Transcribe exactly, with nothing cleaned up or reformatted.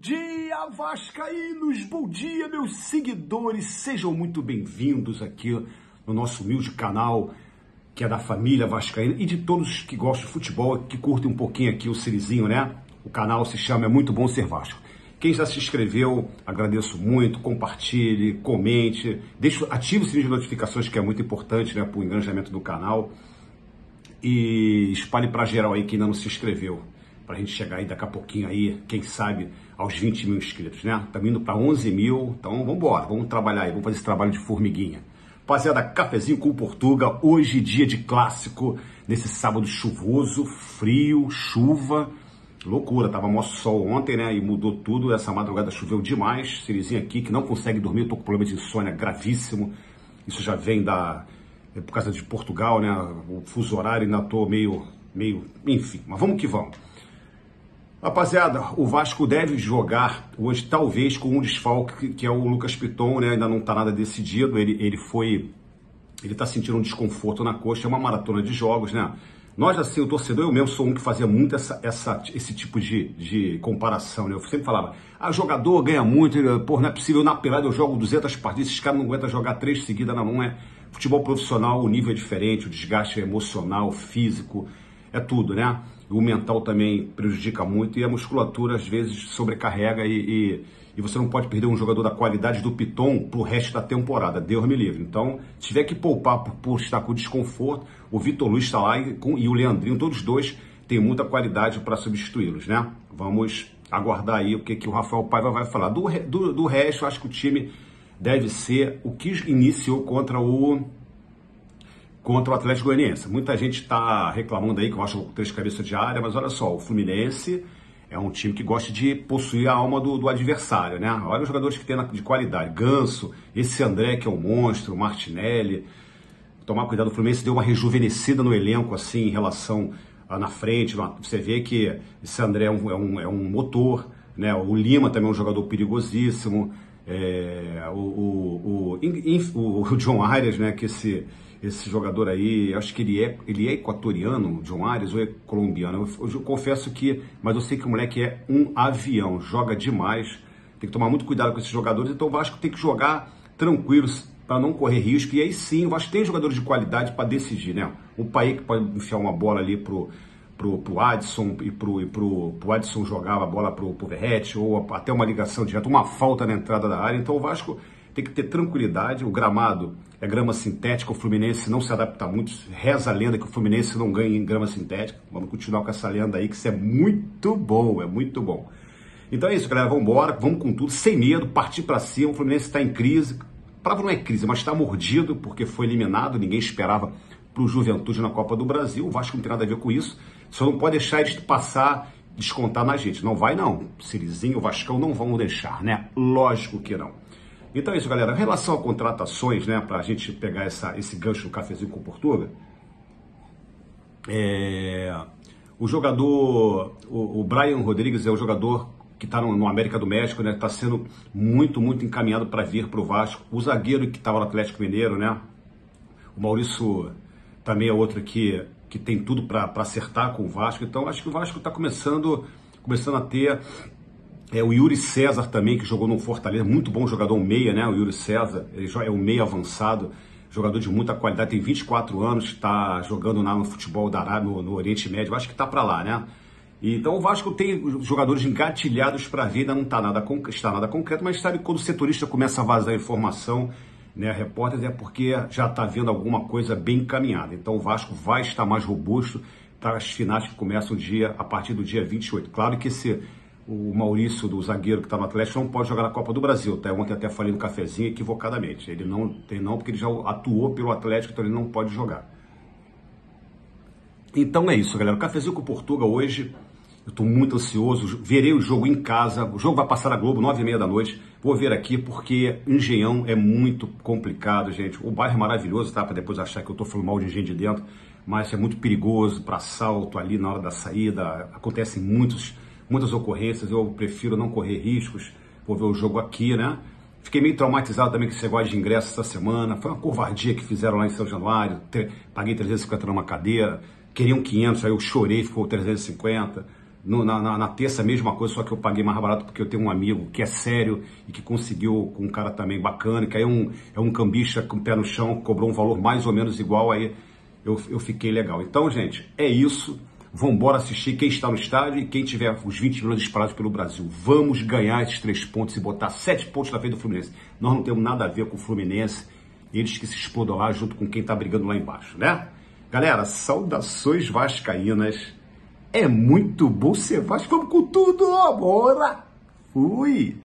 dia, vascaínos! Bom dia, meus seguidores! Sejam muito bem-vindos aqui no nosso humilde canal, que é da família vascaína e de todos que gostam de futebol, que curtem um pouquinho aqui o Sirizinho, né? O canal se chama É Muito Bom Ser Vasco. Quem já se inscreveu, agradeço muito, compartilhe, comente, deixe, ative o sininho de notificações, que é muito importante, né, para o engajamento do canal, e espalhe para geral aí quem ainda não se inscreveu, para a gente chegar aí daqui a pouquinho aí, quem sabe, aos vinte mil inscritos, né? Estamos indo para onze mil, então vamos embora, vamos trabalhar aí, vamos fazer esse trabalho de formiguinha. Rapaziada, cafezinho com Portuga, hoje dia de clássico, nesse sábado chuvoso, frio, chuva, loucura, tava mó sol ontem, né, e mudou tudo, essa madrugada choveu demais, Sirizinho aqui que não consegue dormir, eu tô com problema de insônia gravíssimo, isso já vem da, é por causa de Portugal, né, o fuso horário, ainda tô meio, meio, enfim, mas vamos que vamos. Rapaziada, o Vasco deve jogar hoje, talvez, com um desfalque, que é o Lucas Piton, né? Ainda não está nada decidido. Ele, ele foi. Ele está sentindo um desconforto na coxa, é uma maratona de jogos, né? Nós, assim, o torcedor, eu mesmo sou um que fazia muito essa, essa, esse tipo de, de comparação, né? Eu sempre falava, ah, jogador ganha muito, pô, não é possível, na pelada eu jogo duzentas partidas, esses caras não aguentam jogar três seguidas, não, não é. Futebol profissional, o nível é diferente, o desgaste é emocional, físico, é tudo, né? O mental também prejudica muito e a musculatura às vezes sobrecarrega e, e, e você não pode perder um jogador da qualidade do Piton pro resto da temporada, Deus me livre. Então, se tiver que poupar por, por estar com desconforto, o Vitor Luiz está lá e, com, e o Leandrinho, todos dois têm muita qualidade para substituí-los, né? Vamos aguardar aí o que, que o Rafael Paiva vai falar. Do, do, do resto, acho que o time deve ser o que iniciou contra o... contra o Atlético Goianiense. Muita gente está reclamando aí que eu acho três cabeças de área, mas olha só, o Fluminense é um time que gosta de possuir a alma do, do adversário, né? Olha os jogadores que tem de qualidade. Ganso, esse André que é um monstro, Martinelli. Tomar cuidado, o Fluminense deu uma rejuvenescida no elenco, assim, em relação a, na frente. Você vê que esse André é um, é um, é um motor, né? O Lima também é um jogador perigosíssimo. É, o, o, o, o, o John Arias, né? Que esse... Esse jogador aí, acho que ele é, ele é equatoriano, John Arias, ou é colombiano. Eu, eu confesso que, mas eu sei que o moleque é um avião, joga demais. Tem que tomar muito cuidado com esses jogadores. Então o Vasco tem que jogar tranquilos para não correr risco. E aí sim, o Vasco tem jogadores de qualidade para decidir, né? O Paí que pode enfiar uma bola ali pro, pro, pro Adson e pro, e pro, pro Adson jogar a bola pro, pro Verratti, ou até uma ligação direta, uma falta na entrada da área. Então o Vasco tem que ter tranquilidade. O gramado é grama sintética, o Fluminense não se adapta muito, reza a lenda que o Fluminense não ganha em grama sintética. Vamos continuar com essa lenda aí, que isso é muito bom, é muito bom. Então é isso, galera, vamos embora, vamos com tudo, sem medo, partir para cima. O Fluminense está em crise, a palavra não é crise, mas está mordido, porque foi eliminado, ninguém esperava para o Juventude na Copa do Brasil. O Vasco não tem nada a ver com isso, só não pode deixar eles passar, descontar na gente. Não vai não, Sirizinho, o Vascão não vão deixar, né? Lógico que não. Então é isso, galera. Em relação a contratações, né, para a gente pegar essa, esse gancho do cafezinho com Portuga, é, o jogador, o, o Brian Rodrigues é o jogador que está no, no América do México, né, está sendo muito, muito encaminhado para vir para o Vasco. O zagueiro que estava no Atlético Mineiro, né, o Maurício também é outro que, que tem tudo para acertar com o Vasco. Então acho que o Vasco está começando, começando a ter... É, o Yuri César também, que jogou no Fortaleza, muito bom jogador, um meia, né? O Yuri César, ele é um meia avançado, jogador de muita qualidade, tem vinte e quatro anos, está jogando lá no futebol da Arábia, no, no Oriente Médio, acho que está para lá, né? E, então o Vasco tem jogadores engatilhados para vir, ainda não está nada, está nada concreto, mas sabe que quando o setorista começa a vazar informação, né, repórteres, é porque já está vendo alguma coisa bem encaminhada. Então o Vasco vai estar mais robusto para as finais que começam o dia, a partir do dia vinte e oito. Claro que esse... O Maurício, do zagueiro que está no Atlético, não pode jogar na Copa do Brasil. Tá? Ontem até falei no cafezinho equivocadamente. Ele não tem não, porque ele já atuou pelo Atlético, então ele não pode jogar. Então é isso, galera. O cafezinho com Portugal hoje, eu estou muito ansioso. Verei o jogo em casa. O jogo vai passar na Globo, nove e meia da noite. Vou ver aqui porque Engenhão é muito complicado, gente. O bairro é maravilhoso, tá? Para depois achar que eu estou falando mal de Engenho de dentro. Mas é muito perigoso para assalto ali na hora da saída. Acontecem muitos... muitas ocorrências, eu prefiro não correr riscos, vou ver o jogo aqui, né? Fiquei meio traumatizado também com esse negócio de ingresso essa semana, foi uma covardia que fizeram lá em São Januário, paguei trezentos e cinquenta numa cadeira, queriam quinhentos, aí eu chorei, ficou trezentos e cinquenta, No, na, na, na terça, a mesma coisa, só que eu paguei mais barato porque eu tenho um amigo que é sério e que conseguiu com um cara também bacana, que aí é um, é um cambista com o pé no chão, cobrou um valor mais ou menos igual, aí eu, eu fiquei legal. Então, gente, é isso. Vambora assistir quem está no estádio e quem tiver os vinte milhões espalhados pelo Brasil. Vamos ganhar esses três pontos e botar sete pontos na frente do Fluminense. Nós não temos nada a ver com o Fluminense, eles que se explodam lá junto com quem está brigando lá embaixo, né? Galera, saudações vascaínas. É muito bom ser Vasco. Vamos com tudo, bora! Fui!